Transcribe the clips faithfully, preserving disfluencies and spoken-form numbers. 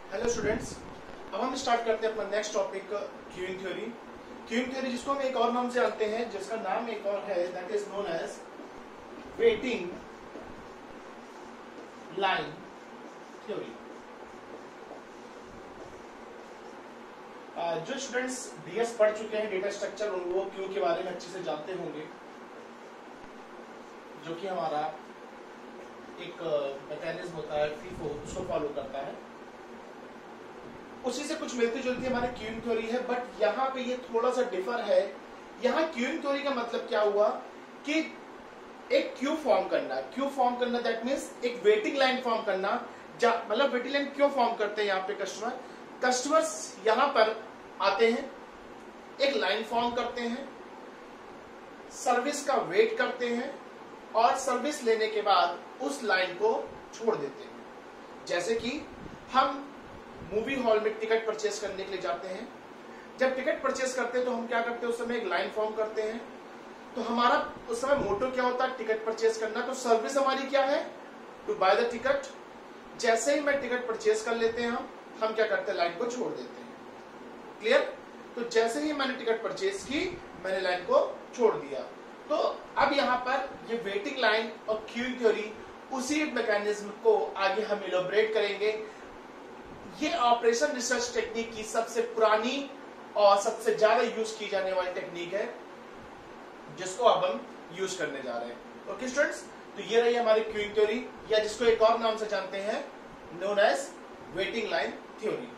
Hello students, अब हम start करते हैं अपना next topic queuing theory. Queuing theory जिसको हम एक और नाम से जानते हैं, जिसका नाम एक और है, that is known as waiting line theory. जो स्टूडेंट्स डीएस पढ़ चुके हैं डेटा स्ट्रक्चर, वो क्यू के बारे में अच्छे से जानते होंगे, जो कि हमारा एक मैकेनिज्म होता है फीफो, उसको फॉलो करता है। उसी से कुछ मिलती जुलती हमारी क्यूइंग थ्योरी है, बट यहाँ पे ये थोड़ा सा डिफर है। यहाँ क्यूइंग थ्योरी का मतलब क्या हुआ कि एक क्यू फॉर्म करना। क्यू फॉर्म करना दैट मीन्स एक वेटिंग लाइन फॉर्म करना। मतलब वेटिंग लाइन क्यों फॉर्म करते हैं यहाँ पे कस्टमर कस्टमर्स यहाँ पर आते हैं, एक लाइन फॉर्म करते हैं, सर्विस का वेट करते हैं और सर्विस लेने के बाद उस लाइन को छोड़ देते हैं। जैसे कि हम मूवी हॉल में टिकट परचेस करने के लिए जाते हैं। जब टिकट परचेस करते हैं तो हम क्या करते हैं, उस समय एक लाइन फॉर्म करते हैं। तो हमारा उस समय मोटो क्या होता है, टिकट परचेस करना। तो सर्विस हमारी क्या है, टू बाय द टिकट। जैसे ही मैं टिकट परचेस कर लेते हैं हम हम क्या करते हैं, लाइन को छोड़ देते हैं। क्लियर? तो जैसे ही मैंने टिकट परचेस की, मैंने लाइन को छोड़ दिया। तो अब यहाँ पर ये वेटिंग लाइन और क्यूइंग थ्योरी, उसी मैकेनिज्म को आगे हम इलोबरेट करेंगे। ये ऑपरेशन रिसर्च टेक्निक की सबसे पुरानी और सबसे ज्यादा यूज की जाने वाली टेक्निक है, जिसको अब हम यूज करने जा रहे हैं। ओके स्टूडेंट्स, तो ये रही हमारी क्यूइंग थ्योरी, या जिसको एक और नाम से जानते हैं, known as waiting line theory.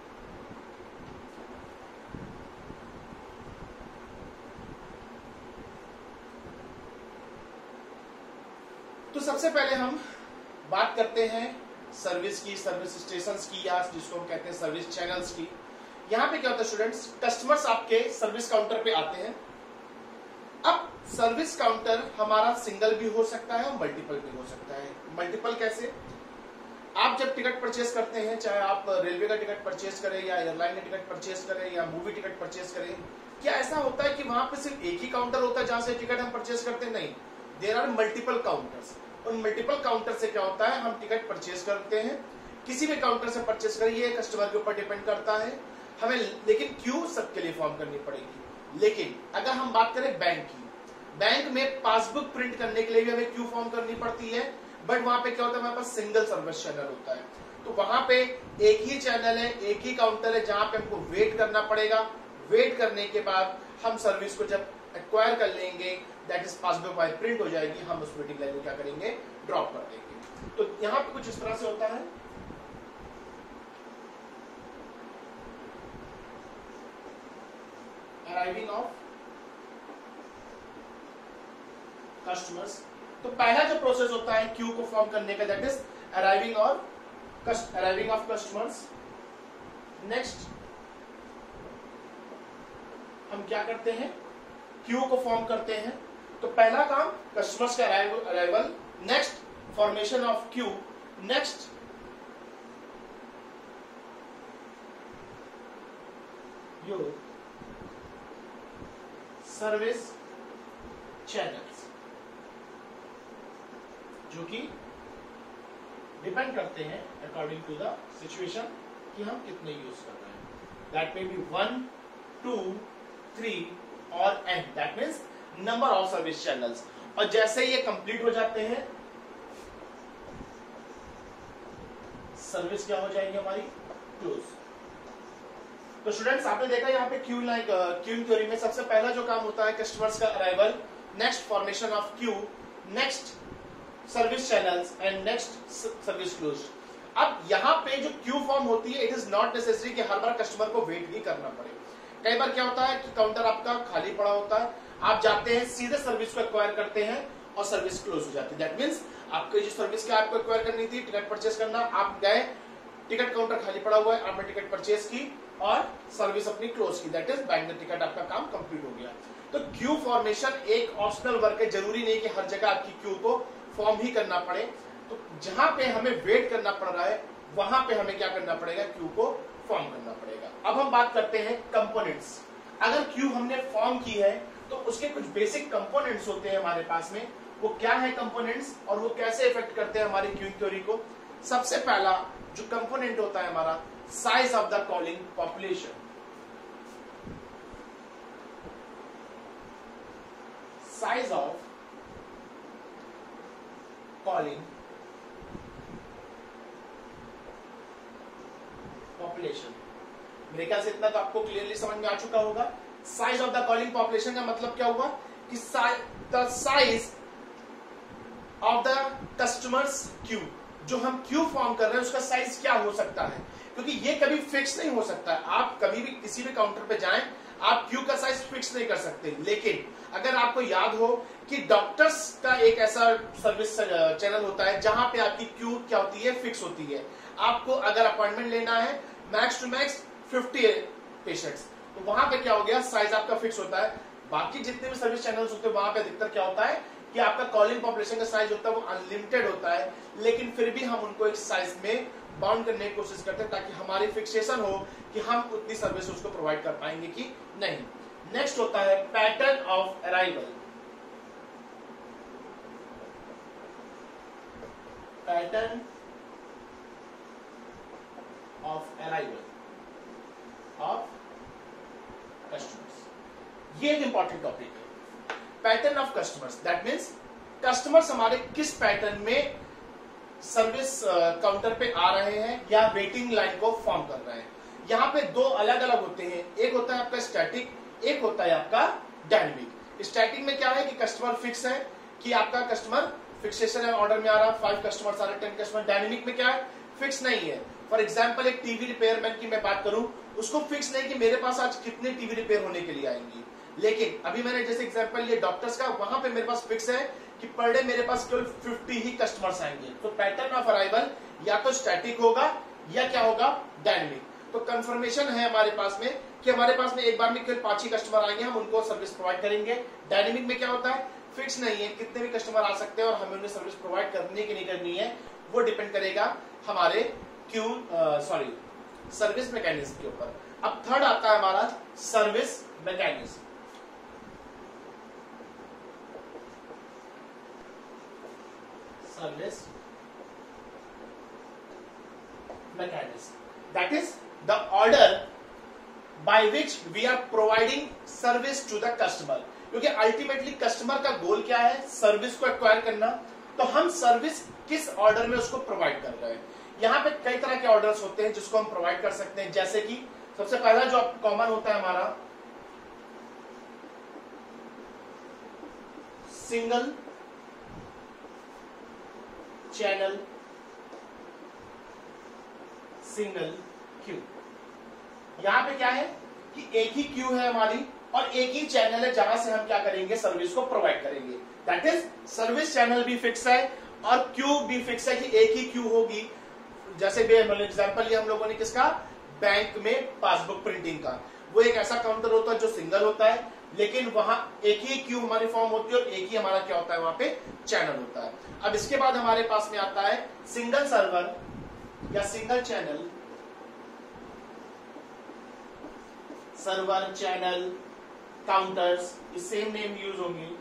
तो सबसे पहले हम बात करते हैं सर्विस की, सर्विस स्टेशंस की, या जिसको हम कहते हैं सर्विस चैनल्स की। यहाँ पे क्या होता है स्टूडेंट्स, कस्टमर्स आपके सर्विस काउंटर पे आते हैं। अब सर्विस काउंटर हमारा सिंगल भी हो सकता है और मल्टीपल भी हो सकता है। मल्टीपल कैसे? आप जब टिकट परचेस करते हैं, चाहे आप रेलवे का टिकट परचेस करें या एयरलाइन का टिकट परचेस करें या मूवी टिकट परचेस करें, क्या ऐसा होता है कि वहां पे सिर्फ एक ही काउंटर होता है जहां से टिकट हम परचेस करते हैं? नहीं, देयर आर मल्टीपल काउंटर्स। उन मल्टीपल काउंटर से क्या होता है, हम टिकट परचेस करते हैं। किसी भी काउंटर से परचेस करिए, कस्टमर के ऊपर डिपेंड करता है हमें, लेकिन क्यू सबके लिए फॉर्म करनी पड़ेगी। लेकिन अगर हम बात करें बैंक की, बैंक में पासबुक प्रिंट करने के लिए भी हमें क्यू फॉर्म करनी पड़ती है, बट वहां पे क्या होता है, हमारे पास सिंगल सर्विस चैनल होता है। तो वहां पे एक ही चैनल है, एक ही काउंटर है, जहां पे हमको वेट करना पड़ेगा। वेट करने के बाद हम सर्विस को जब एक्वायर कर लेंगे, that is passbook file print हो जाएगी, हम उस वेटिंग लाइन को क्या करेंगे, ड्रॉप कर देंगे। तो यहां पे कुछ इस तरह से होता है। अराइविंग ऑफ कस्टमर्स, तो पहला जो प्रोसेस होता है क्यू को फॉर्म करने का, दैट इज अराइविंग और अराइविंग ऑफ कस्टमर्स। नेक्स्ट हम क्या करते हैं, क्यू को फॉर्म करते हैं। तो पहला काम कस्टमर्स का arrival, next formation of queue, next your service channels, जो कि डिपेंड करते हैं अकॉर्डिंग टू द सिचुएशन कि हम कितने यूज कर रहे हैं। That may be one, two, three और N, that means number of service channels. और जैसे ये कंप्लीट हो जाते हैं, सर्विस क्या हो जाएगी हमारी, क्लोज। तो स्टूडेंट्स, आपने देखा यहाँ पे क्यू लाइन क्यूइंग थ्योरी में सबसे पहला जो काम होता है कस्टमर्स का arrival, next formation of queue, next service channels and next service close. अब यहाँ पे जो क्यू फॉर्म होती है, इट इज नॉट नेसेसरी कि हर बार कस्टमर को वेट ही करना पड़े। कई बार क्या होता है कि काउंटर आपका खाली पड़ा होता है, आप जाते हैं सीधे सर्विस को एक्वायर करते हैं और सर्विस क्लोज हो जाती है। दैट मीन्स आपको जो सर्विस क्या आपको एक्वायर करनी थी, टिकट परचेस करना, आप गए, टिकट काउंटर खाली पड़ा हुआ है, आपने टिकट परचेस की और सर्विस अपनी क्लोज की, that is buying the ticket, आपका काम कंप्लीट हो गया। तो क्यू फॉर्मेशन एक ऑप्शनल वर्क है, जरूरी नहीं कि हर जगह आपकी क्यू को फॉर्म ही करना पड़े। तो जहां पे हमें वेट करना पड़ रहा है, वहां पे हमें क्या करना पड़ेगा, क्यू को फॉर्म करना पड़ेगा। अब हम बात करते हैं कंपोनेंट्स। अगर क्यू हमने फॉर्म की है तो उसके कुछ बेसिक कंपोनेंट्स होते हैं हमारे पास में। वो क्या है कंपोनेंट्स और वो कैसे इफेक्ट करते हैं हमारी क्यूइंग थ्योरी को? सबसे पहला जो कंपोनेंट होता है हमारा size of the calling population. Size of calling population. मेरे ख्याल से इतना तो आपको क्लियरली समझ में आ चुका होगा। Size of the calling population का मतलब क्या हुआ कि the size of the customers queue, जो हम क्यू फॉर्म कर रहे हैं उसका साइज क्या हो सकता है, क्योंकि ये कभी फिक्स नहीं हो सकता है। आप कभी भी किसी भी काउंटर पे जाएं, आप क्यू का साइज फिक्स नहीं कर सकते। लेकिन अगर आपको याद हो कि डॉक्टर्स का एक ऐसा सर्विस चैनल होता है जहां पे आपकी क्यू क्या होती है, फिक्स होती है। आपको अगर अपॉइंटमेंट लेना है max to max fifty patients, तो वहां पे क्या हो गया, साइज आपका फिक्स होता है। बाकी जितने भी सर्विस चैनल्स होते हैं वहां पे अधिकतर क्या होता है कि आपका कॉलिंग पॉपुलेशन का साइज होता है वो अनलिमिटेड होता है, लेकिन फिर भी हम उनको एक साइज में बाउंड करने की कोशिश करते हैं ताकि हमारी फिक्सेशन हो कि हम उतनी सर्विस उसको प्रोवाइड कर पाएंगे कि नहीं। नेक्स्ट होता है pattern of arrival. Pattern of arrival of customers, ये एक इंपॉर्टेंट टॉपिक है। Pattern of customers, that means customers हमारे किस पैटर्न में सर्विस काउंटर पे आ रहे हैं या वेटिंग लाइन को फॉर्म कर रहे हैं। यहाँ पे दो अलग अलग होते हैं, एक होता है आपका स्टैटिक, एक होता है आपका डायनेमिक। स्टैटिक में क्या है कि कस्टमर फिक्स है कि आपका कस्टमर फिक्सेशन है, ऑर्डर में आ रहा, फाइव कस्टमर आ रहे, टेन कस्टमर। डायनेमिक में क्या है, फिक्स नहीं है। फॉर एग्जाम्पल एक टीवी रिपेयरमैन की मैं बात करूं, उसको फिक्स नहीं कि मेरे पास आज कितने टीवी रिपेयर होने के लिए आएंगी। लेकिन अभी मैंने जैसे एग्जांपल लिए डॉक्टर्स का, वहां पे मेरे पास फिक्स है कि पर डे मेरे पास केवल फिफ्टी ही कस्टमर्स आएंगे। तो पैटर्न ऑफ अराइवल या तो स्टैटिक होगा या क्या होगा, डायनेमिक। तो कंफर्मेशन है हमारे पास में कि हमारे पास में एक बार में केवल पांच ही कस्टमर आएंगे, हम उनको सर्विस प्रोवाइड करेंगे। डायनेमिक में क्या होता है, फिक्स नहीं है, कितने भी कस्टमर आ सकते हैं और हमें उन्हें सर्विस प्रोवाइड करनी की नहीं करनी है, वो डिपेंड करेगा हमारे क्यू सॉरी सर्विस मैकेनिज्म के ऊपर। अब थर्ड आता है हमारा service mechanism. Service mechanism, that is the order by which we are providing service to the customer. क्योंकि अल्टीमेटली कस्टमर का गोल क्या है, सर्विस को एक्वायर करना। तो हम सर्विस किस ऑर्डर में उसको प्रोवाइड कर रहे हैं। यहाँ पे कई तरह के ऑर्डर्स होते हैं जिसको हम प्रोवाइड कर सकते हैं, जैसे कि सबसे पहला जो कॉमन होता है हमारा सिंगल चैनल सिंगल क्यू। यहां पे क्या है कि एक ही क्यू है हमारी और एक ही चैनल है जहां से हम क्या करेंगे, सर्विस को प्रोवाइड करेंगे। दैट इज सर्विस चैनल भी फिक्स है और क्यू भी फिक्स है कि एक ही क्यू होगी। जैसे एग्जाम्पल लिया हम लोगों ने किसका, बैंक में पासबुक प्रिंटिंग का। वो एक ऐसा काउंटर होता है जो सिंगल होता है, लेकिन वहां एक ही क्यू हमारी फॉर्म होती है और एक ही हमारा क्या होता है, वहां पे चैनल होता है। अब इसके बाद हमारे पास में आता है सिंगल सर्वर या single channel, server channel counters, same name use होंगी।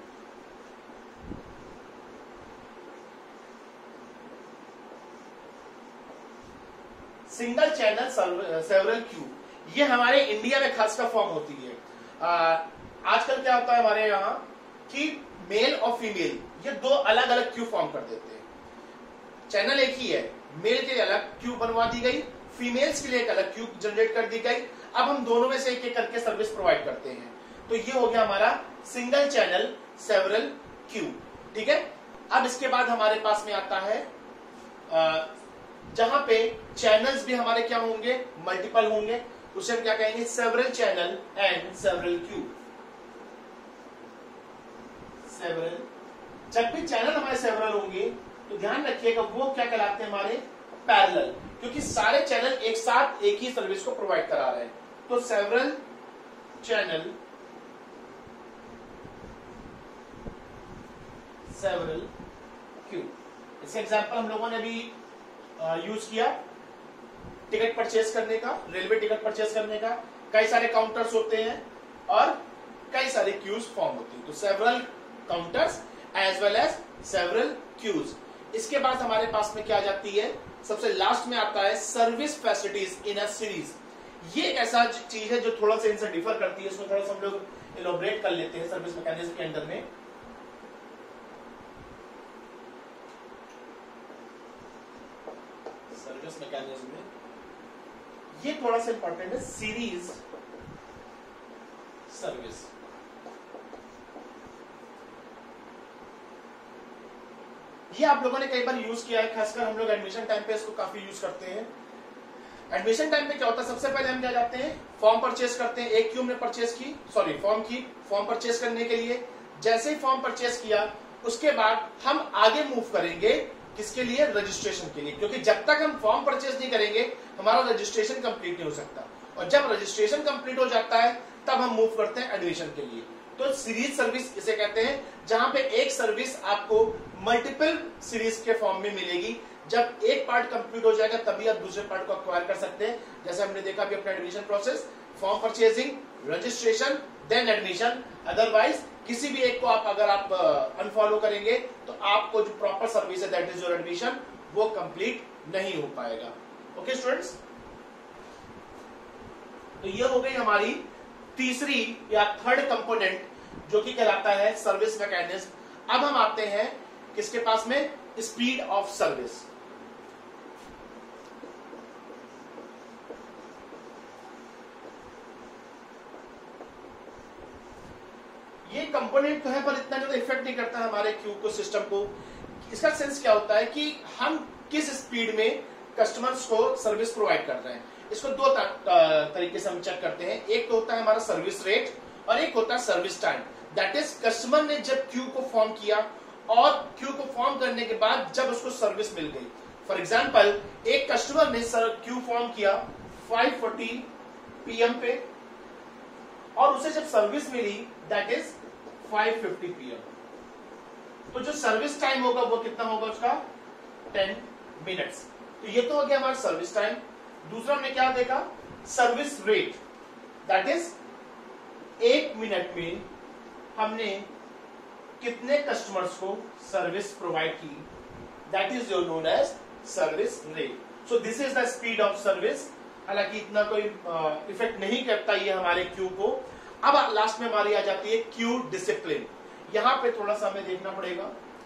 सिंगल चैनल सेवरल क्यू, ये हमारे इंडिया में खास का फॉर्म होती है। आ, आजकल क्या होता है हमारे यहाँ कि मेल और फीमेल ये दो अलग अलग क्यू फॉर्म कर देते हैं। चैनल एक ही है, मेल के लिए अलग क्यू बनवा दी गई, फीमेल्स के लिए एक अलग क्यू जनरेट कर दी गई। अब हम दोनों में से एक एक करके सर्विस प्रोवाइड करते हैं। तो ये हो गया हमारा सिंगल चैनल सेवरल क्यू, ठीक है। अब इसके बाद हमारे पास में आता है आ, जहां पे चैनल्स भी हमारे क्या होंगे, मल्टीपल होंगे, उसे हम क्या कहेंगे, several channel and several queue. Several, जब भी चैनल हमारे सेवरल होंगे तो ध्यान रखिएगा वो क्या कहलाते हैं, हमारे पैरेलल, क्योंकि सारे चैनल एक साथ एक ही सर्विस को प्रोवाइड करा रहे हैं। तो सेवरल चैनल सेवरल क्यू। इसका एग्जांपल हम लोगों ने भी यूज किया टिकट परचेज करने का, रेलवे टिकट परचेज करने का। कई सारे काउंटर्स होते हैं और कई सारे क्यूज फॉर्म होती है। तो several counters as well as several queues, इसके बाद हमारे पास में क्या आ जाती है, सबसे लास्ट में आता है service facilities in a series. ये एक ऐसा चीज है जो थोड़ा सा इनसे डिफर करती है, इसको थोड़ा सा हम लोग इलोबरेट कर लेते हैं सर्विस मैकेनिज्म के अंदर में। सर्विस मैकेनिज्म में ये थोड़ा सा इंपॉर्टेंट है, सीरीज सर्विस। ये आप लोगों ने कई बार यूज किया है, खासकर हम लोग एडमिशन टाइम पे इसको काफी यूज करते हैं। एडमिशन टाइम पे क्या होता है, सबसे पहले हम क्या जाते हैं, फॉर्म परचेस करते हैं। एक क्यू हमने परचेस की, सॉरी फॉर्म की, फॉर्म परचेस करने के लिए जैसे ही फॉर्म परचेस किया उसके बाद हम आगे मूव करेंगे किसके लिए, रजिस्ट्रेशन के लिए, क्योंकि जब तक हम फॉर्म परचेस नहीं करेंगे हमारा रजिस्ट्रेशन कंप्लीट नहीं हो सकता, और जब रजिस्ट्रेशन कंप्लीट हो जाता है तब हम मूव करते हैं एडमिशन के लिए। तो सीरीज सर्विस इसे कहते हैं, जहां पे एक सर्विस आपको मल्टीपल सीरीज के फॉर्म में मिलेगी। जब एक पार्ट कंप्लीट हो जाएगा तभी आप दूसरे पार्ट को अक्वायर कर सकते हैं। जैसे हमने देखा अभी अपना admission process, form purchasing, registration, then admission. Otherwise किसी भी एक को आप अगर आप अनफॉलो uh, करेंगे तो आपको जो प्रॉपर सर्विस है दैट इज योर एडमिशन, वो कंप्लीट नहीं हो पाएगा। ओके स्टूडेंट्स, तो ये हो गई हमारी तीसरी या थर्ड कंपोनेंट जो कि कहलाता है सर्विस मैकेनिज्म। अब हम आते हैं किसके पास में, स्पीड ऑफ सर्विस। ये कंपोनेंट तो है पर इतना ज्यादा इफेक्ट नहीं करता हमारे क्यू को, सिस्टम को। इसका सेंस क्या होता है कि हम किस स्पीड में कस्टमर्स को सर्विस प्रोवाइड कर रहे हैं। इसको दो तरीके से हम चेक करते हैं। एक तो होता है हमारा सर्विस रेट और एक होता है service time. That is customer ने जब क्यू को फॉर्म किया और क्यू को फॉर्म करने के बाद जब उसको सर्विस मिल गई। फॉर एग्जांपल, एक कस्टमर ने सर क्यू फॉर्म किया फाइव फोर्टी पी एम पे और उसे जब सर्विस मिली that is five fifty P M, तो जो सर्विस टाइम होगा वो कितना होगा उसका, टेन मिनट्स। तो ये तो हो गया हमारा सर्विस टाइम। दूसरा हमने क्या देखा, सर्विस रेट, दैट इज एक मिनट में हमने कितने कस्टमर्स को सर्विस प्रोवाइड की, that is your known as service rate. So this is the speed of service. हालांकि इतना कोई इफेक्ट uh, नहीं करता ये हमारे क्यू को। अब लास्ट में हमारी आ जाती है क्यू डिसिप्लिन। यहां पे थोड़ा सा हमें देखना पड़ेगा।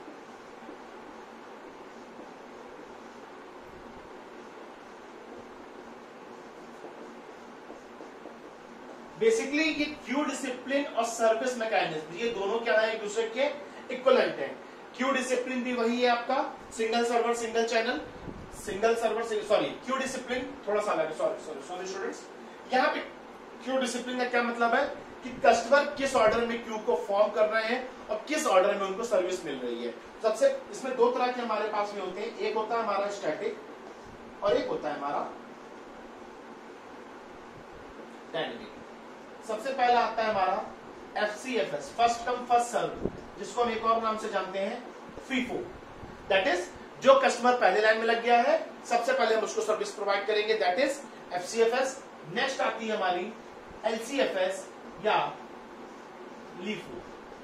बेसिकली ये क्यू डिसिप्लिन और सर्विस मैकेनिज्म ये दोनों क्या है, एक दूसरे के इक्विवेलेंट है। क्यू डिसिप्लिन भी वही है आपका, single server single channel, single server sorry queue discipline थोड़ा सा अलग है, सॉरी सॉरी सॉरी स्टूडेंट्स। यहाँ पे क्यू डिसिप्लिन का क्या मतलब है कि कस्टमर किस ऑर्डर में क्यू को फॉर्म कर रहे हैं और किस ऑर्डर में उनको सर्विस मिल रही है। सबसे इसमें दो तरह के हमारे पास में होते हैं, एक होता है हमारा स्टैटिक और एक होता है हमारा डायनेमिक। सबसे पहला आता है हमारा F C F S, first come first serve, जिसको हम एक और नाम से जानते हैं फीफो। दैट इज जो कस्टमर पहले लाइन में लग गया है सबसे पहले हम उसको सर्विस प्रोवाइड करेंगे, that is F C F S. Next आती है हमारी एल सी एफ एस या LIFO,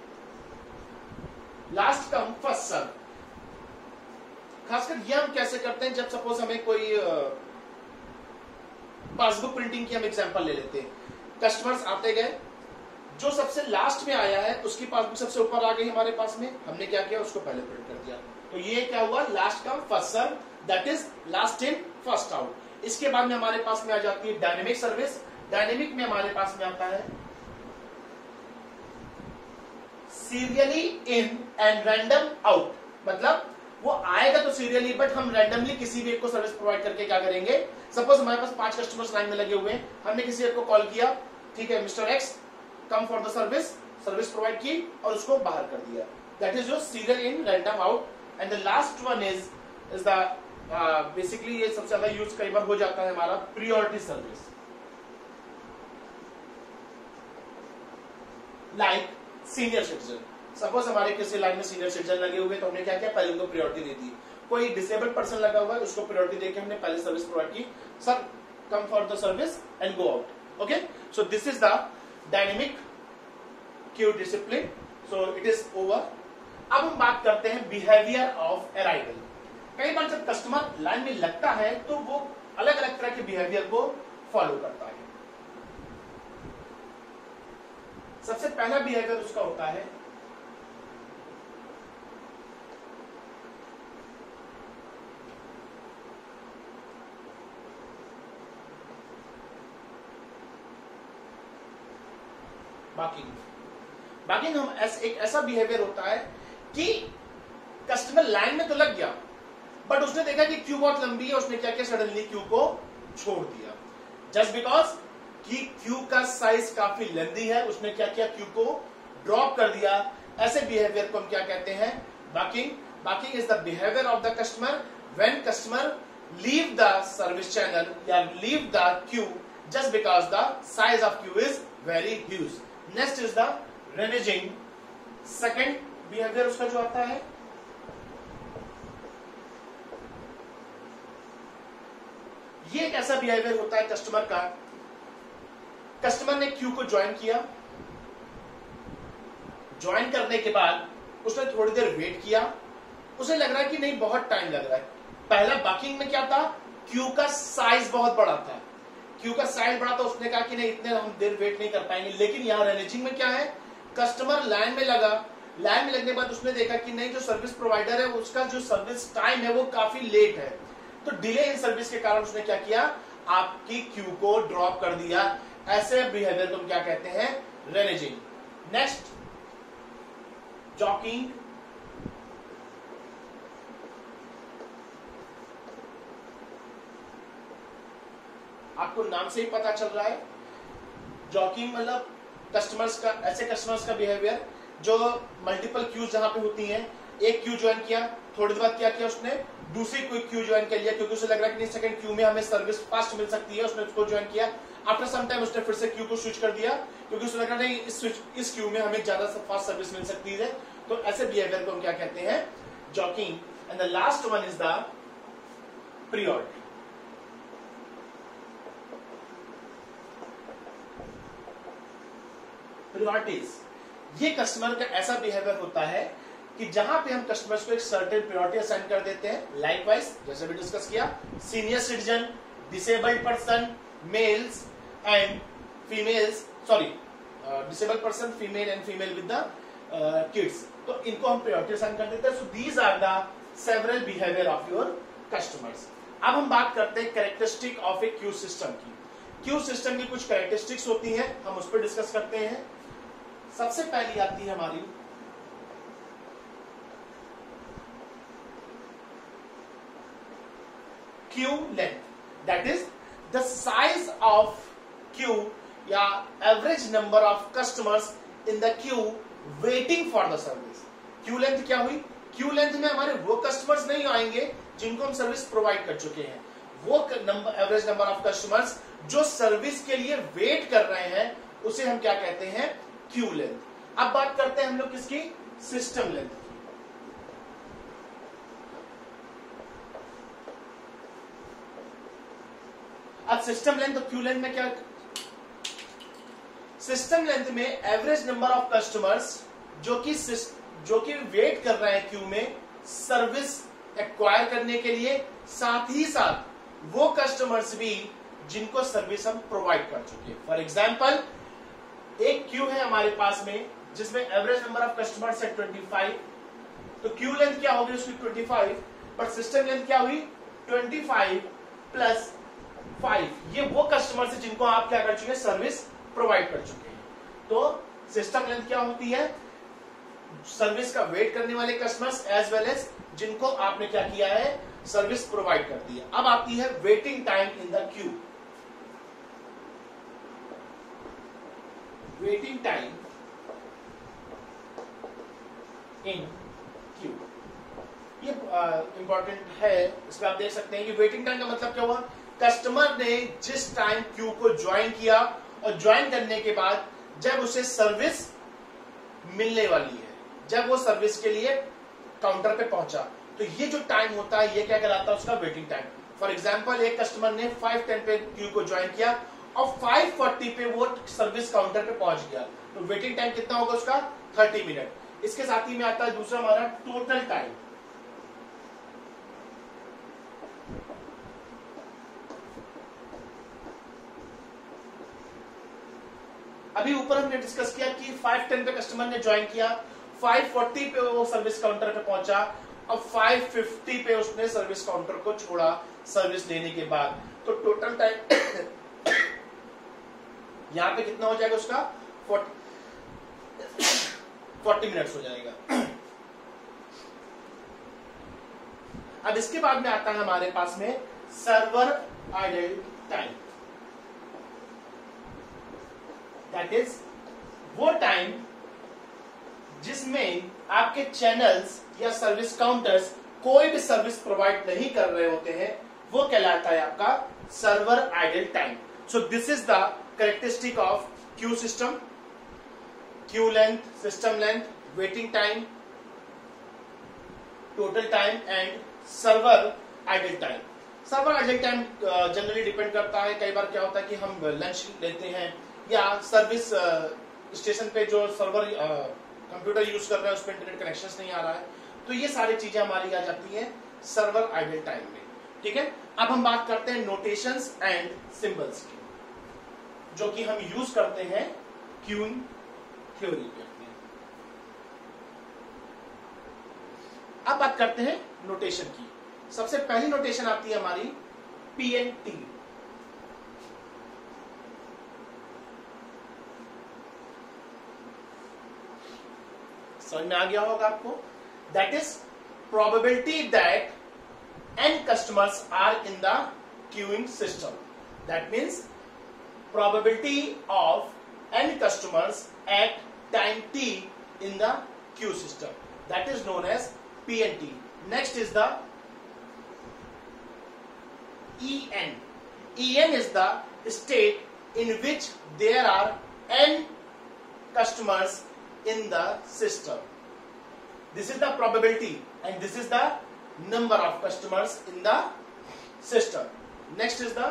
last come first serve. खासकर ये हम कैसे करते हैं, जब सपोज हमें कोई पासबुक प्रिंटिंग की हम एग्जांपल ले लेते हैं। कस्टमर्स आते गए, जो सबसे लास्ट में आया है उसकी पासबुक सबसे ऊपर आ गई हमारे पास में, हमने क्या किया उसको पहले प्रिंट कर दिया। तो ये क्या हुआ, last come first serve, that is last in first out. इसके बाद में हमारे पास में आ जाती है डायनेमिक सर्विस। डायनेमिक में हमारे पास में आता है serially in and random out. मतलब वो आएगा तो सीरियली, बट हम रैंडमली किसी भी एक को सर्विस प्रोवाइड करके क्या करेंगे, सपोज हमारे पास पांच कस्टमर्स लाइन में लगे हुए हैं, हमने किसी एक को कॉल किया, ठीक है mister X come for the service, service provide की और उसको बाहर कर दिया। That is your serial in random out. And the last one is is the basically ये सबसे ज्यादा यूज कई बार हो जाता है हमारा priority service. Like senior citizen, suppose हमारे किसी लाइन में सीनियर सिटीजन लगे हुए तो हमने क्या किया, पहले उनको प्रायोरिटी दे दी। कोई डिसेबल्ड पर्सन लगा हुआ है उसको प्रायोरिटी देके हमने पहले सर्विस प्रोवाइड की, sir come for the service and go out. Okay, so this is the dynamic queue discipline. So it is over. अब हम बात करते हैं बिहेवियर ऑफ अराइवल। कई बार जब कस्टमर लाइन में लगता है तो वो अलग अलग तरह के बिहेवियर को फॉलो करता है। सबसे पहला बिहेवियर उसका होता है बाकिंग। बाकिंग हम ऐस, एक ऐसा बिहेवियर होता है कि कस्टमर लाइन में तो लग गया बट उसने देखा कि क्यू बहुत लंबी है, उसने क्या किया, सडनली क्यू को छोड़ दिया जस्ट बिकॉज कि क्यू का साइज काफी लेंथी है, उसने क्या किया, क्यू को ड्रॉप कर दिया। ऐसे बिहेवियर को हम क्या कहते हैं, balking. Balking is the behaviour of the customer when customer leave the service channel या leave the queue just because the size of queue is very huge. Next is the reneging. Second behaviour उसका जो आता है ये एक ऐसा behaviour होता है कस्टमर का, कस्टमर ने क्यू को ज्वाइन किया, ज्वाइन करने के बाद उसने थोड़ी देर वेट किया, उसे लग रहा है कि नहीं बहुत टाइम लग रहा है। पहला बाकिंग में क्या था, क्यू का साइज बहुत बड़ा था, क्यू का साइज बड़ा था, उसने कहा कि नहीं इतने हम देर वेट नहीं कर पाएंगे। लेकिन यहाँ रेनेजिंग में क्या है, कस्टमर लाइन में लगा, लाइन में लगने के बाद उसने देखा कि नहीं जो सर्विस प्रोवाइडर है उसका जो सर्विस टाइम है वो काफी लेट है, तो डिले इन सर्विस के कारण उसने क्या किया, आपकी क्यू को ड्रॉप कर दिया। ऐसे बिहेवियर को हम क्या कहते हैं, रेनेजिंग। Next joking. आपको नाम से ही पता चल रहा है, जॉकिंग मतलब कस्टमर्स का, ऐसे कस्टमर्स का बिहेवियर जो मल्टीपल क्यूज जहां पे होती हैं, एक क्यू ज्वाइन किया, थोड़ी देर बाद क्या किया उसने, दूसरी कोई क्यू ज्वाइन कर लिया क्योंकि उसे लग रहा है कि नहीं सेकंड क्यू में हमें सर्विस फास्ट मिल सकती है, उसने उसको ज्वाइन किया। आफ्टर सम टाइम उसने फिर से क्यू को स्विच कर दिया क्योंकि उसे लग रहा नहीं इस स्विच इस क्यू में हमें ज्यादा फास्ट सर्विस मिल सकती है। तो ऐसे बिहेवियर को हम क्या कहते हैं, jockeying. And the last one is the priority. Priorities ये कस्टमर का ऐसा बिहेवियर होता है कि जहां पे हम कस्टमर्स को एक सर्टेन प्रायोरिटी असाइन कर देते हैं। लाइकवाइज जैसे भी डिस्कस किया, senior citizen, disabled person, males and females, sorry disabled person, female and female with the kids, तो इनको हम प्रायोरिटी असाइन कर देते हैं। So these are the several behaviour of your customers. अब हम बात करते हैं characteristic of a queue system की। क्यू सिस्टम की कुछ कैरेक्टरिस्टिक्स होती हैं, हम उस पर डिस्कस करते हैं। सबसे पहली आती है हमारी queue length, that is the size of queue या average number of customers in the queue waiting for the service. Queue length क्या हुई, क्यू लेंथ में हमारे वो कस्टमर्स नहीं आएंगे जिनको हम सर्विस प्रोवाइड कर चुके हैं, वो number average number of customers जो सर्विस के लिए वेट कर रहे हैं उसे हम क्या कहते हैं, क्यू लेंथ। अब बात करते हैं हम लोग किसकी, सिस्टम लेंथ की। अब सिस्टम लेंथ और क्यू लेंथ में क्या, सिस्टम लेंथ में एवरेज नंबर ऑफ कस्टमर्स जो कि जो कि वेट कर रहे हैं क्यू में सर्विस एक्वायर करने के लिए, साथ ही साथ वो कस्टमर्स भी जिनको सर्विस हम प्रोवाइड कर चुके हैं। फॉर एग्जाम्पल एक क्यू है हमारे पास में जिसमें एवरेज नंबर ऑफ कस्टमर्स है पच्चीस, तो क्यू लेंथ क्या होगी उसकी पच्चीस, पर सिस्टम लेंथ क्या हुई पच्चीस प्लस फाइव, ये वो कस्टमर्स है जिनको आप क्या कर चुके हैं, सर्विस प्रोवाइड कर चुके हैं। तो सिस्टम लेंथ क्या होती है, सर्विस का वेट करने वाले कस्टमर्स एज वेल एज जिनको आपने क्या किया है, सर्विस प्रोवाइड कर दी है। अब आती है waiting time in the queue. Waiting time in queue ये इंपॉर्टेंट है, इसमें आप देख सकते हैं कि वेटिंग टाइम का मतलब क्या हुआ, कस्टमर ने जिस टाइम क्यू को ज्वाइन किया और ज्वाइन करने के बाद जब उसे सर्विस मिलने वाली है, जब वो सर्विस के लिए काउंटर पे पहुंचा, तो ये जो टाइम होता है ये क्या कहलाता है, उसका वेटिंग टाइम। फॉर एग्जांपल एक कस्टमर ने फाइव टेन पे क्यू को ज्वाइन किया और फाइव फोर्टी पे वो सर्विस काउंटर पे पहुंच गया, तो वेटिंग टाइम कितना होगा उसका, थर्टी मिनट। इसके साथ ही में आता है दूसरा हमारा टोटल टाइम। अभी ऊपर हमने डिस्कस किया कि फाइव टेन पे कस्टमर ने ज्वाइन किया, फाइव फोर्टी पे वो सर्विस काउंटर पे पहुंचा, अब फाइव फिफ्टी पे उसने सर्विस काउंटर को छोड़ा सर्विस लेने के बाद, तो टोटल टाइम यहां पे कितना हो जाएगा उसका फोर्टी मिनट्स हो जाएगा। अब इसके बाद में आता है हमारे पास में server idle time, that is वो टाइम जिसमें आपके चैनल्स या सर्विस काउंटर्स कोई भी सर्विस प्रोवाइड नहीं कर रहे होते हैं, वो कहलाता है आपका server idle time. So this is the characteristic of queue system, queue length, system length, waiting time, total time and server idle time. Server idle time generally depend करता है, कई बार क्या होता है कि हम लंच लेते हैं या सर्विस स्टेशन पे जो सर्वर कंप्यूटर यूज कर रहे हैं उस पर इंटरनेट कनेक्शन नहीं आ रहा है, तो ये सारी चीजें हमारी आ जाती हैं सर्वर आइडल टाइम में। ठीक है, अब हम बात करते हैं नोटेशंस एंड सिंबल्स की, जो कि हम यूज करते हैं क्यूइंग थ्योरी पे। अब बात करते हैं नोटेशन की। सबसे पहली नोटेशन आती है हमारी पीएनटी। समझ में आ गया होगा आपको? That is probability that n customers are in the queuing system. That means probability of n customers at time t in the queue system. That is known as P N T. Next is the E N. E N is the state in which there are n customers in the system. This is the probability and this is the number of customers in the system. Next is the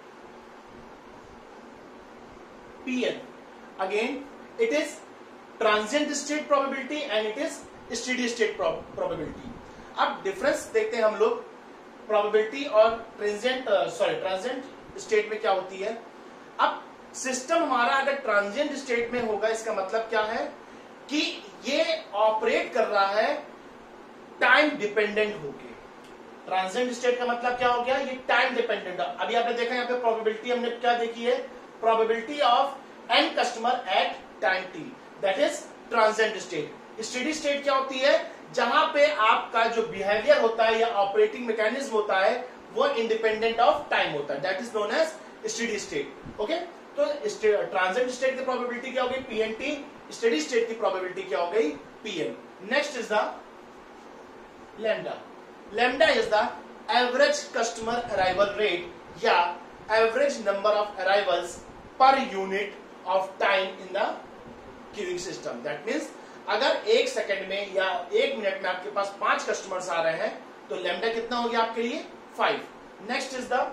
P N. Again, it is transient state probability and it is steady state probability. अब difference देखते हैं हम लोग probability और transient sorry transient state में क्या होती है। अब सिस्टम हमारा अगर ट्रांजिएंट स्टेट में होगा, इसका मतलब क्या है कि ये ऑपरेट कर रहा है टाइम डिपेंडेंट होके। ट्रांजिएंट स्टेट का मतलब क्या हो गया, ये टाइम डिपेंडेंट। अभी आपने देखा यहाँ पे प्रोबेबिलिटी हमने क्या देखी है, probability of n customer at time t, that is transient state. Steady state क्या होती है, जहां पे आपका जो बिहेवियर होता है या ऑपरेटिंग मैकेनिज्म होता है वो इंडिपेंडेंट ऑफ टाइम होता है, that is known as steady state. Okay, तो ट्रांजिएंट स्टेट की प्रोबेबिलिटी क्या हो गई, पीएनटी। स्टेडी स्टेट की प्रोबेबिलिटी क्या हो गई, P n. Next is the lambda. Lambda is the average customer arrival rate या average number of arrivals per unit of time in the queuing system. That means अगर एक सेकंड में या एक मिनट में आपके पास पांच कस्टमर्स आ रहे हैं तो लैम्डा कितना हो गया आपके लिए, five. Next is the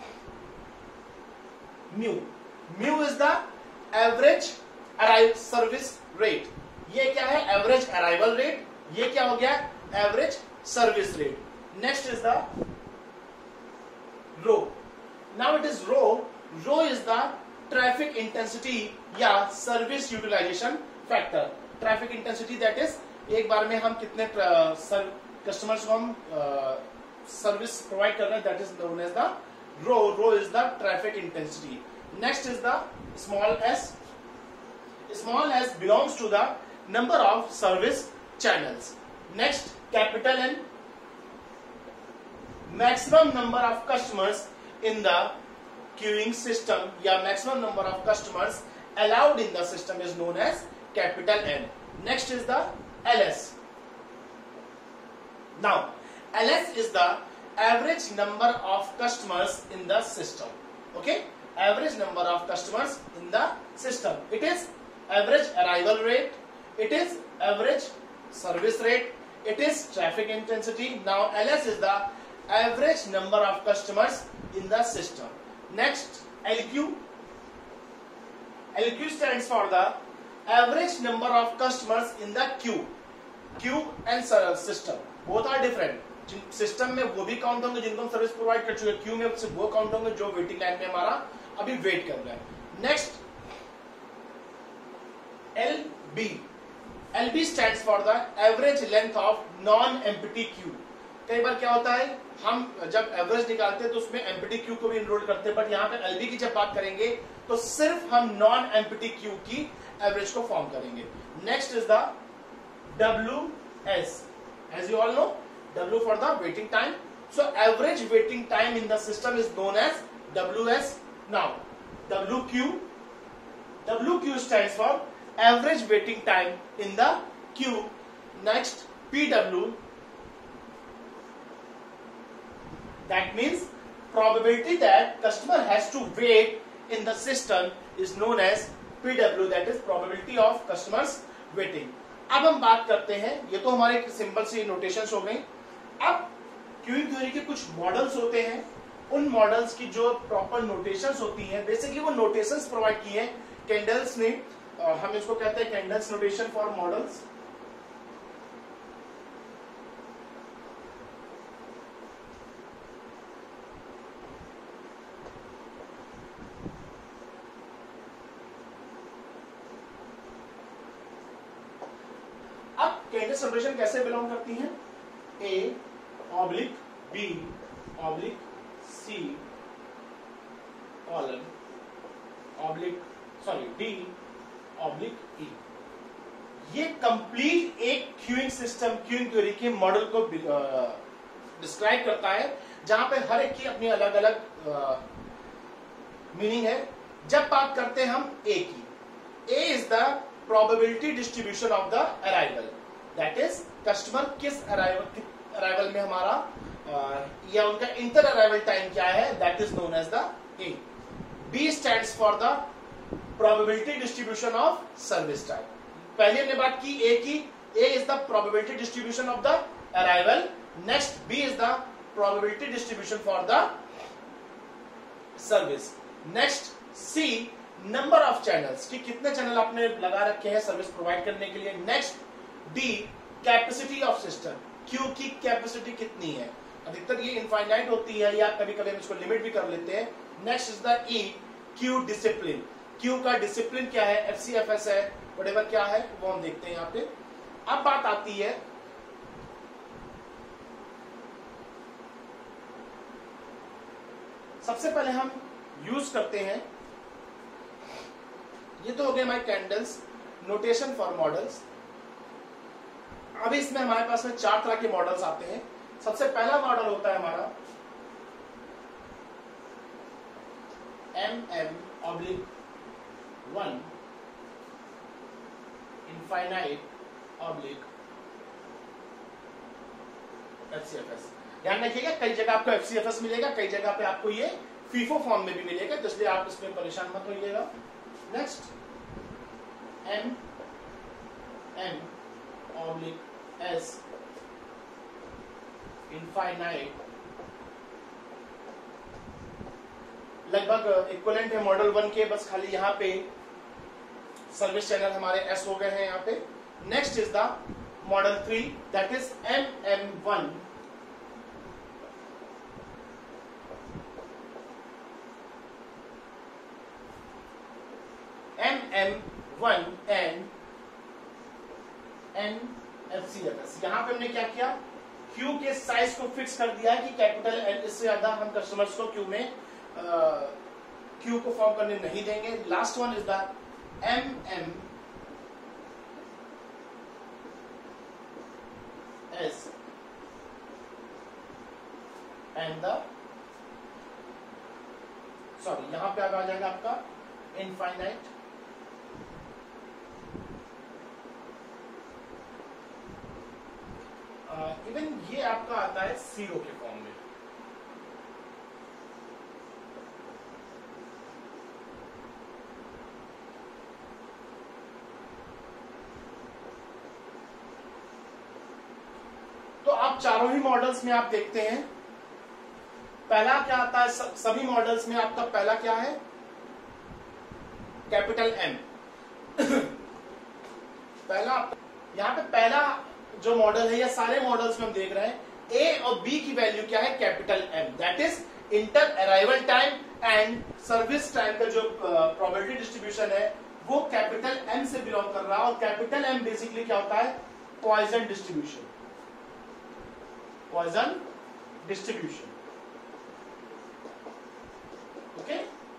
mu. Mu is the average arrive service rate. ये क्या है, एवरेज अराइवल रेट। ये क्या हो गया, average service rate. Next is the rho. Now it is rho. Rho is the traffic intensity या service utilization factor. Traffic intensity that is एक बार में हम कितने कस्टमर्स को हम सर्विस प्रोवाइड कर रहे हैं, that is known as the rho. Rho is the traffic intensity. Next is the small s. Small s belongs to the number of service channels. Next, capital N, maximum number of customers in the queuing system या maximum number of customers allowed in the system is known as capital N. Next is the L S. Now, L S is the average number of customers in the system. Okay, average number of customers in the system. It is average arrival rate, it is average service rate, it is traffic intensity. Now L S is the average number of customers in the system. Next, L Q. L Q stands for the average number of customers in the queue. Queue and system both are different. System में वो भी count होंगे जिनको हम service provide कर चुके हैं, Q में वो काउंट होंगे जो वेटिंग लाइन में हमारा अभी वेट कर रहा है। Next L B L B stands for the average length of non empty queue. कई बार क्या होता है, हम जब एवरेज निकालते हैं तो उसमें एम्प्टी क्यू को भी इनरोल करते हैं, बट यहाँ पे एलबी की जब बात करेंगे तो सिर्फ हम नॉन एम्प्टी क्यू की एवरेज को फॉर्म करेंगे। Next is the W S, as you all know, W for the waiting time. So average waiting time in the system is known as W S. Now W Q, W Q stands for average waiting time in the queue. Next P W, that means probability that customer has to wait in the system is known as P W, that is probability of customers waiting। अब हम बात करते हैं, ये तो हमारे simple सी notations हो गई। अब क्यूइंग थ्योरी के कुछ मॉडल्स होते हैं, उन मॉडल्स की जो प्रॉपर नोटेशंस होती हैं, बेसिकली वो नोटेशंस प्रोवाइड की है कैंडल्स ने, हम इसको कहते हैं Kendall's notation for models. Kendall's notation कैसे बिलोंग करती हैं? A oblique B oblique C colon oblique sorry D oblique E. ये कंप्लीट एक क्यूइंग सिस्टम, क्यूइंग थ्योरी के मॉडल को डिस्क्राइब करता है, जहां पे हर एक की अपनी अलग अलग मीनिंग है। जब बात करते हैं हम ए की, A is the probability distribution of the arrival, that is customer किस अराइवल अराइवल में हमारा आ, या उनका इंटर अराइवल टाइम क्या है, that is known as the A. B stands for the probability distribution of service time. पहले हमने बात की ए की, A is the probability distribution of the arrival. Next B is the probability distribution for the service. Next C number of channels, कि कितने channel आपने लगा रखे हैं सर्विस प्रोवाइड करने के लिए। Next D capacity of system, queue की कैपेसिटी कितनी है, अधिकतर ये इनफाइनाइट होती है या कभी कभी हम इसको लिमिट भी कर लेते हैं। Next is the E queue discipline, queue का डिसिप्लिन क्या है, एफ सी एफ एस है, व्हाटएवर क्या है वो हम देखते हैं यहाँ पे। अब बात आती है सबसे पहले हम यूज करते हैं, ये तो हो गए हमारे कैंडल्स नोटेशन फॉर मॉडल्स। अभी इसमें हमारे पास में चार तरह के मॉडल्स आते हैं। सबसे पहला मॉडल होता है हमारा M M oblique one infinite oblique F C F S. ध्यान रखिएगा, कई जगह आपको एफ सी एफ एस मिलेगा, कई जगह पे आपको ये फीफो फॉर्म में भी मिलेगा, इसलिए आप इसमें परेशान मत होइएगा। Next M M oblique S infinite, लगभग इक्विवेलेंट है मॉडल वन के, बस खाली यहाँ पे सर्विस चैनल हमारे एस हो गए हैं यहाँ पे। Next is the model three, that is M M one M M one and N F C F S. यहां पे हमने क्या किया, क्यू के साइज को फिक्स कर दिया है कि कैपिटल एन, इससे ज्यादा हम कस्टमर्स को क्यू में क्यू को फॉर्म करने नहीं देंगे। Last one is the M M S and the sorry यहां पे आ जाएगा आपका इनफाइनाइट इवन uh, ये आपका आता है जीरो के फॉर्म में। तो आप चारों ही मॉडल्स में आप देखते हैं, पहला क्या आता है, सभी मॉडल्स में आपका पहला क्या है, कैपिटल एम। पहला यहां पे पहला जो मॉडल है या सारे मॉडल्स में हम देख रहे हैं, ए और बी की वैल्यू क्या है, capital M, that is inter arrival time and service time का जो प्रोबेबिलिटी डिस्ट्रीब्यूशन है वो कैपिटल एम से बिलोंग कर रहा है, और कैपिटल एम बेसिकली क्या होता है, Poisson distribution, Poisson distribution. Okay,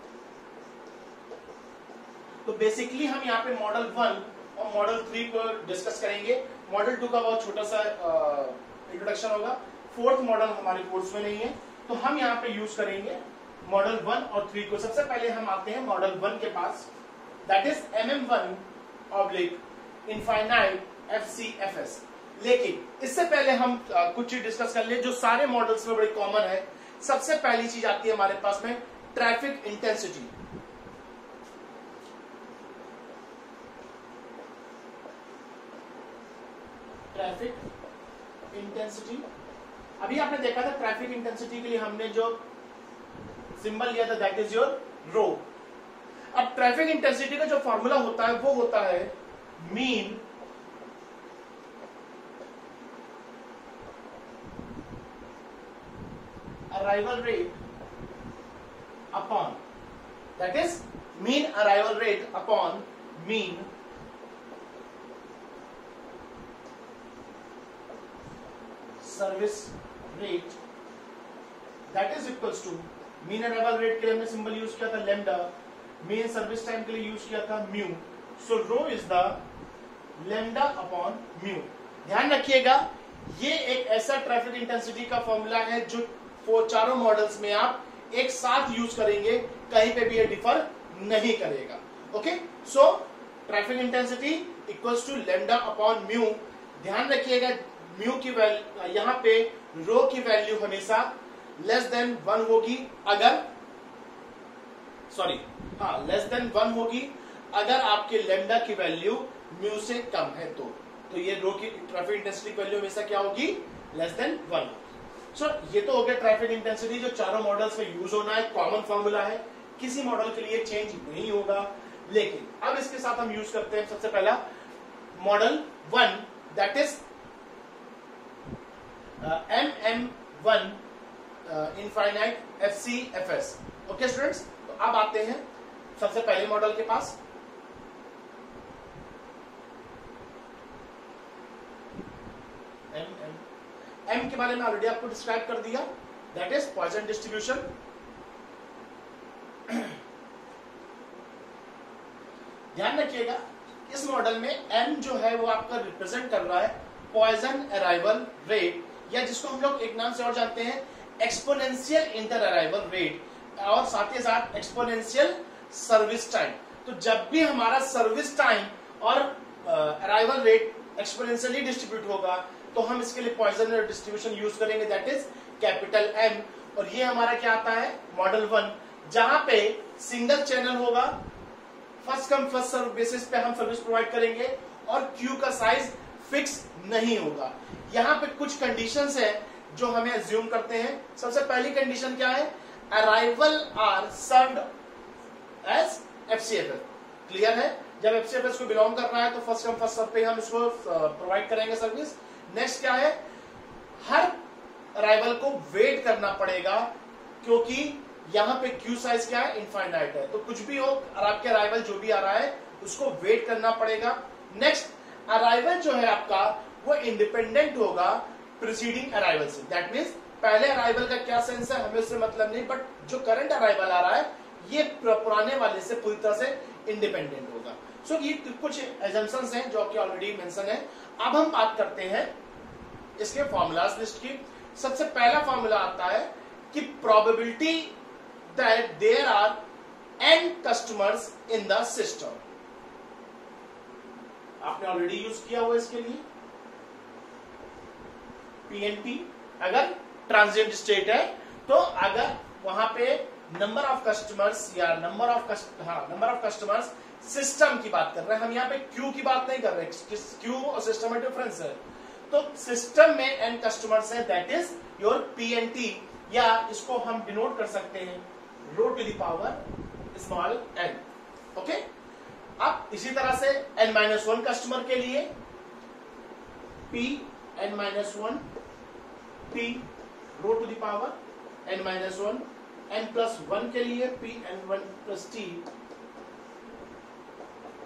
तो बेसिकली हम यहाँ पे मॉडल वन और मॉडल थ्री को डिस्कस करेंगे। मॉडल टू का बहुत छोटा सा इंट्रोडक्शन होगा, फोर्थ मॉडल हमारे कोर्स में नहीं है, तो हम यहाँ पे यूज करेंगे मॉडल वन और थ्री को। सबसे पहले हम आते हैं मॉडल वन के पास, that is M M one oblique infinite F C F S. लेकिन इससे पहले हम आ, कुछ चीज डिस्कस कर ले जो सारे मॉडल्स में बड़ी कॉमन है। सबसे पहली चीज आती है हमारे पास में ट्रैफिक इंटेंसिटी। ट्रैफिक इंटेंसिटी, अभी आपने देखा था ट्रैफिक इंटेंसिटी के लिए हमने जो सिंबल लिया था दैट इज योर रो। अब ट्रैफिक इंटेंसिटी का जो फॉर्मूला होता है वो होता है mean arrival rate upon, that is mean arrival rate upon mean service rate, that is equals to mean arrival rate के लिए हमने सिंबल यूज किया था लैम्डा, मीन सर्विस टाइम के लिए यूज किया था mu, so rho is the lambda upon mu. ध्यान रखिएगा ये एक ऐसा ट्रैफिक इंटेंसिटी का फॉर्मूला है जो वो चारों मॉडल्स में आप एक साथ यूज करेंगे, कहीं पे भी ये डिफर नहीं करेगा। Okay, so traffic intensity equals to lambda upon mu. ध्यान रखिएगा म्यू की वैल्यू, यहाँ पे रो की वैल्यू हमेशा लेस देन वन होगी अगर, सॉरी हाँ लेस देन वन होगी अगर आपके लैम्डा की वैल्यू म्यू से कम है तो तो ये रो की ट्रैफिक इंटेंसिटी वैल्यू हमेशा क्या होगी, लेस देन वन। सो ये तो हो गया ट्रैफिक इंटेंसिटी जो चारों मॉडल्स में यूज होना है, कॉमन फॉर्मूला है, किसी मॉडल के लिए चेंज नहीं होगा। लेकिन अब इसके साथ हम यूज करते हैं सबसे पहला model one, that is M M one infinite F C F S. Okay students, तो अब आते हैं सबसे पहले मॉडल के पास। एम एम एम के बारे में ऑलरेडी आपको डिस्क्राइब कर दिया, दैट इज पॉइजन डिस्ट्रीब्यूशन। ध्यान रखिएगा इस मॉडल में एम जो है वो आपका रिप्रेजेंट कर रहा है पॉइजन अराइवल रेट, या जिसको हम लोग एक नाम से और जानते हैं एक्सपोनेंशियल इंटर अराइवल रेट, और साथ ही साथ एक्सपोनेंशियल सर्विस टाइम। तो जब भी हमारा सर्विस टाइम और अराइवल रेट एक्सपोनेंशियली डिस्ट्रीब्यूट होगा तो हम इसके लिए पॉइजन डिस्ट्रीब्यूशन यूज करेंगे, दैट इज कैपिटल एम। और ये हमारा क्या आता है मॉडल वन, जहां पे सिंगल चैनल होगा, first come first serve basis पे हम सर्विस प्रोवाइड करेंगे, और क्यू का साइज फिक्स नहीं होगा। यहाँ पे कुछ कंडीशंस है जो हमें अज्यूम करते हैं। सबसे पहली कंडीशन क्या है, arrival are served as F C F S. Clear है, जब एफ सी एफ एस को बिलोंग कर रहा है तो फर्स्ट कम फर्स्ट सर्व पे हम इसको प्रोवाइड करेंगे सर्विस। नेक्स्ट क्या है, हर अराइवल को वेट करना पड़ेगा क्योंकि यहाँ पे क्यू साइज क्या है, इनफाइनाइट है, तो कुछ भी हो और आपके अराइवल जो भी आ रहा है उसको वेट करना पड़ेगा। नेक्स्ट, अराइवल जो है आपका वो इंडिपेंडेंट होगा प्रीसीडिंग अराइवल से, दैट मीन्स पहले अराइवल का क्या सेंस है हमें उससे मतलब नहीं, बट जो करंट अराइवल आ रहा है ये पुराने वाले से पूरी तरह से इंडिपेंडेंट होगा। सो so, ये कुछ एजम्पशंस हैं जो कि ऑलरेडी मेंशन है। अब हम बात करते हैं इसके फॉर्मूलाज लिस्ट की। सबसे पहला फॉर्मूला आता है कि probability that there are n customers in the system. आपने ऑलरेडी यूज किया हुआ इसके लिए पीएनपी। अगर ट्रांजिएंट स्टेट है तो अगर वहां पे नंबर ऑफ कस्टमर्स या नंबर ऑफ हाँ नंबर ऑफ कस्टमर्स सिस्टम की बात कर रहे हैं हम, यहाँ पे क्यू की बात नहीं कर रहे, क्यू और सिस्टम में डिफरेंस है। तो सिस्टम में एन कस्टमर्स है, दैट इज योर पीएनटी, या इसको हम डिनोट कर सकते हैं rho to the power small n. Okay, अब इसी तरह से एन माइनस वन कस्टमर के लिए P n minus one P rho to the power n minus one, n plus one के लिए P n one plus t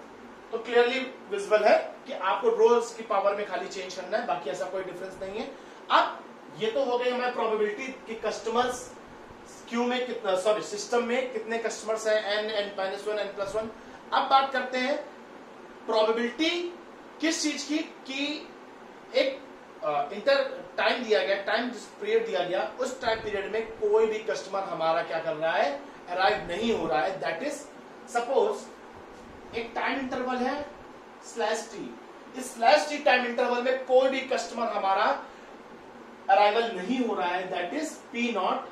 तो clearly visible है कि आपको रोज की पावर में खाली चेंज करना है, बाकी ऐसा कोई डिफरेंस नहीं है। अब ये तो हो गई हमारी प्रोबेबिलिटी कि कस्टमर्स क्यू में कितना, सॉरी सिस्टम में कितने कस्टमर्स हैं, n n minus one n plus one. अब बात करते हैं प्रोबेबिलिटी किस चीज की, कि एक इंटर टाइम दिया गया, टाइम पीरियड दिया गया, उस टाइम पीरियड में कोई भी कस्टमर हमारा क्या कर रहा है, अराइव नहीं हो रहा है। दैट इज सपोज एक टाइम इंटरवल है स्लैश टी, इस स्लैश टी टाइम इंटरवल में कोई भी कस्टमर हमारा अराइवल नहीं हो रहा है। That is P naught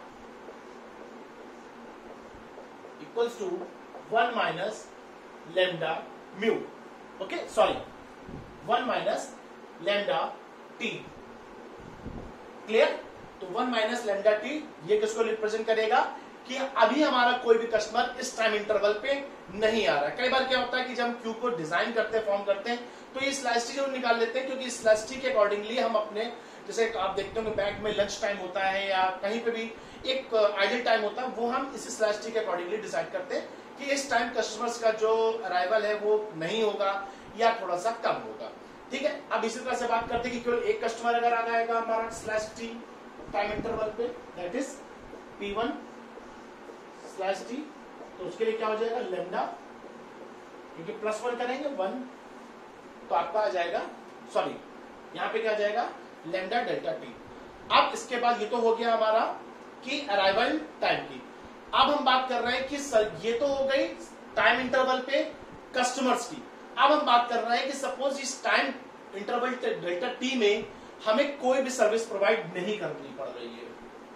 equals to one minus lambda mu, okay sorry one minus lambda t. Clear? तो वन माइनस लेमडा टी ये किसको रिप्रेजेंट करेगा कि अभी हमारा कोई भी कस्टमर इस टाइम इंटरवल पे नहीं आ रहा है। कई बार क्या होता है कि जब हम क्यू को डिजाइन करते हैं, फॉर्म करते हैं, तो ये स्लैश टी जरूर निकाल लेते हैं, क्योंकि स्लैश टी के अकॉर्डिंगली हम अपने, जैसे आप देखते होंगे बैंक में लंच टाइम होता है या कहीं पे भी एक आइडल टाइम होता है, वो हम इसी स्लैश टी के अकॉर्डिंगली डिसाइड करते हैं कि इस टाइम कस्टमर्स का जो अराइवल है वो नहीं होगा या थोड़ा सा कम होगा। ठीक है, अब इसी तरह से बात करते हैं कि केवल एक कस्टमर अगर आ जाएगा हमारा स्लैश टी टाइम इंटरवल पे, that is P one slash t, तो उसके लिए क्या हो जाएगा लेमडा, क्योंकि प्लस वन करेंगे वन, तो आपका आ जाएगा, सॉरी यहां पे क्या आ जाएगा लेमडा डेल्टा टी। अब इसके बाद ये तो हो गया हमारा कि अराइवल टाइम की। अब हम बात कर रहे हैं कि सर ये तो हो गई टाइम इंटरवल पे कस्टमर्स की। अब हम बात कर रहे हैं कि सपोज इस टाइम इंटरवल डेल्टा टी में हमें कोई भी सर्विस प्रोवाइड नहीं करनी पड़ रही है,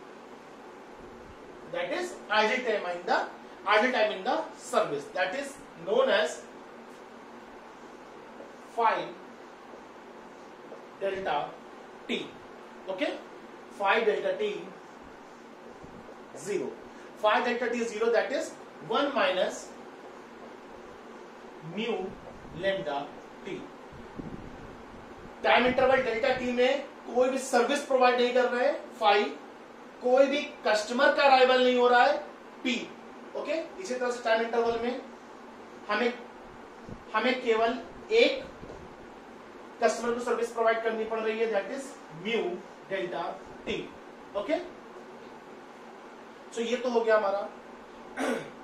that is idle time in the idle time in the service, that is known as five delta t. Okay, five delta t zero, five delta t zero, that is one minus mu lambda t. Time interval delta t में कोई भी service provide नहीं कर रहे हैं, five, कोई भी customer का अराइवल नहीं हो रहा है, पी। ओके, इसी तरह से टाइम इंटरवल में हमें हमें केवल एक कस्टमर को सर्विस प्रोवाइड करनी पड़ रही है, that is mu delta t. Okay, so ये तो हो गया हमारा